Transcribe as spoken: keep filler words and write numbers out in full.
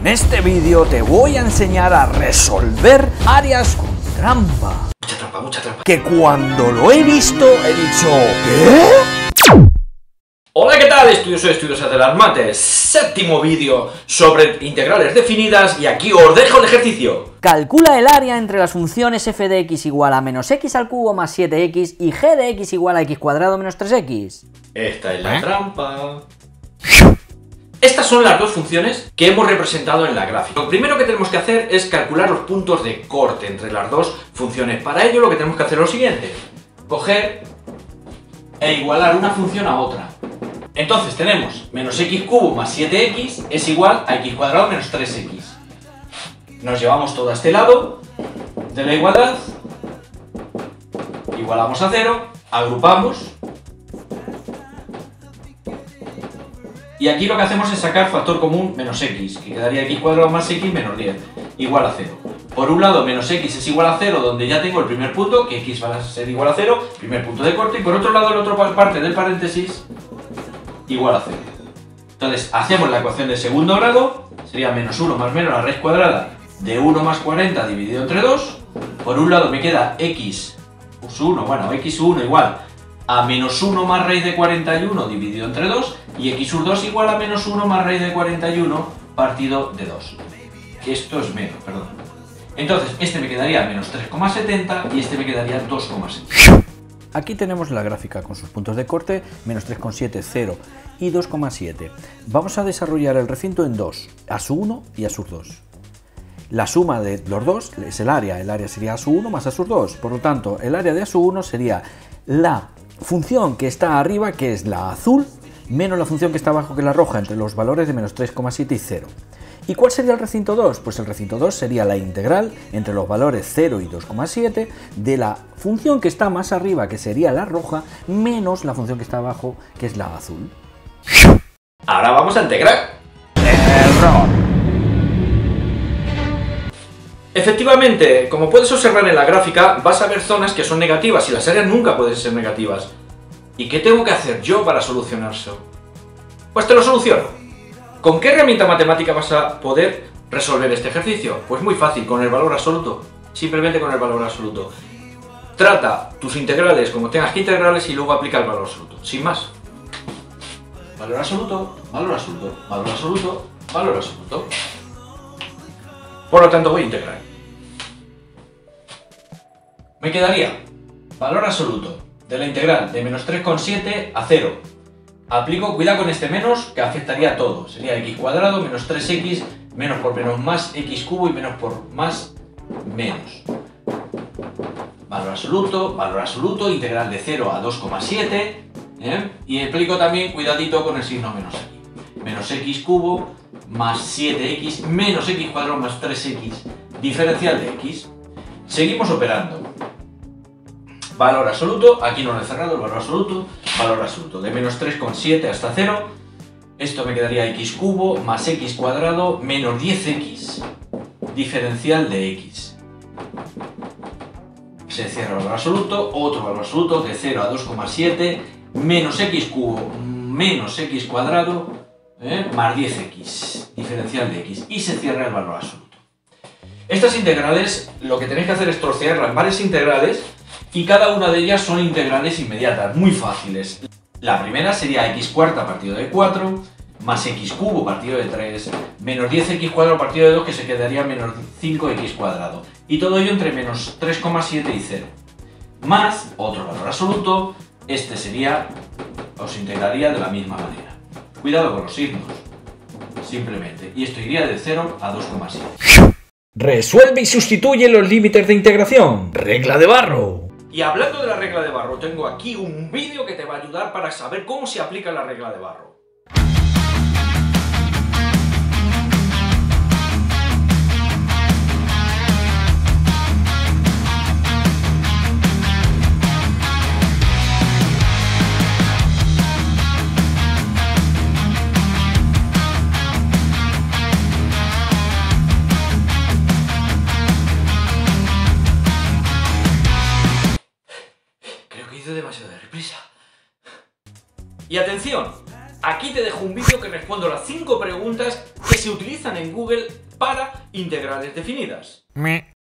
En este vídeo te voy a enseñar a resolver áreas con trampa. Mucha trampa, mucha trampa. Que cuando lo he visto he dicho ¿qué? Hola, ¿qué tal? Yo soy Estudios Acelermates, séptimo vídeo sobre integrales definidas y aquí os dejo el ejercicio. Calcula el área entre las funciones f de x igual a menos x al cubo más siete x y g de x igual a x cuadrado menos tres x. Esta es la ¿Eh? trampa. Estas son las dos funciones que hemos representado en la gráfica. Lo primero que tenemos que hacer es calcular los puntos de corte entre las dos funciones. Para ello lo que tenemos que hacer es lo siguiente: coger e igualar una función a otra. Entonces tenemos menos x cubo más siete x es igual a x cuadrado menos tres x. Nos llevamos todo a este lado de la igualdad, igualamos a cero, agrupamos, y aquí lo que hacemos es sacar factor común menos x, que quedaría x cuadrado más x menos diez, igual a cero. Por un lado, menos x es igual a cero, donde ya tengo el primer punto, que x va a ser igual a cero, primer punto de corte, y por otro lado, la otra parte del paréntesis, igual a cero. Entonces, hacemos la ecuación de segundo grado, sería menos uno más menos la raíz cuadrada de uno más cuarenta dividido entre dos. Por un lado me queda x sub uno, bueno, x sub uno igual a menos uno más raíz de cuarenta y uno dividido entre dos, y x sub dos igual a menos uno más raíz de cuarenta y uno partido de dos. Esto es menos, perdón. Entonces, este me quedaría menos tres coma setenta y este me quedaría dos coma setenta. Aquí tenemos la gráfica con sus puntos de corte, menos tres coma siete, cero y dos coma siete. Vamos a desarrollar el recinto en dos, a sub uno y a sub dos. La suma de los dos es el área, el área sería a sub uno más a sub dos, por lo tanto el área de a sub uno sería la función que está arriba, que es la azul, menos la función que está abajo, que es la roja, entre los valores de menos tres coma siete y cero. ¿Y cuál sería el recinto dos? Pues el recinto dos sería la integral entre los valores cero y dos coma siete de la función que está más arriba, que sería la roja, menos la función que está abajo, que es la azul. Ahora vamos a integrar. Error. Efectivamente, como puedes observar en la gráfica, vas a ver zonas que son negativas y las áreas nunca pueden ser negativas. ¿Y qué tengo que hacer yo para solucionarlo? Pues te lo soluciono. ¿Con qué herramienta matemática vas a poder resolver este ejercicio? Pues muy fácil, con el valor absoluto. Simplemente con el valor absoluto. Trata tus integrales como tengas que integrarles y luego aplica el valor absoluto. Sin más. Valor absoluto, valor absoluto, valor absoluto, valor absoluto. Por lo tanto voy a integrar. Me quedaría valor absoluto de la integral de menos tres coma siete a cero. Aplico, cuidado con este menos, que afectaría a todo. Sería x cuadrado menos tres x, menos por menos más x cubo y menos por más menos. Valor absoluto, valor absoluto, integral de cero a dos coma siete. ¿eh? Y aplico también, cuidadito con el signo menos aquí. Menos x cubo más siete x menos x cuadrado más tres x, diferencial de x. Seguimos operando. Valor absoluto, aquí no lo he cerrado, el valor absoluto, valor absoluto, de menos tres coma siete hasta cero, esto me quedaría x cubo más x cuadrado menos diez x, diferencial de x. Se cierra el valor absoluto, otro valor absoluto, de cero a dos coma siete, menos x cubo menos x cuadrado, ¿eh? más diez x, diferencial de x, y se cierra el valor absoluto. Estas integrales, lo que tenéis que hacer es trocearlas en varias integrales, y cada una de ellas son integrales inmediatas, muy fáciles. La primera sería x cuarta partido de cuatro, más x cubo partido de tres, menos diez x cuadrado partido de dos, que se quedaría menos cinco x cuadrado. Y todo ello entre menos tres coma siete y cero. Más otro valor absoluto, este sería, os integraría de la misma manera. Cuidado con los signos, simplemente. Y esto iría de cero a dos coma siete. Resuelve y sustituye los límites de integración. Regla de barro. Y hablando de la regla de barro, tengo aquí un vídeo que te va a ayudar para saber cómo se aplica la regla de barro. Demasiado de reprisa. Y atención, Aquí te dejo un vídeo que respondo las cinco preguntas que se utilizan en Google para integrales definidas. Me.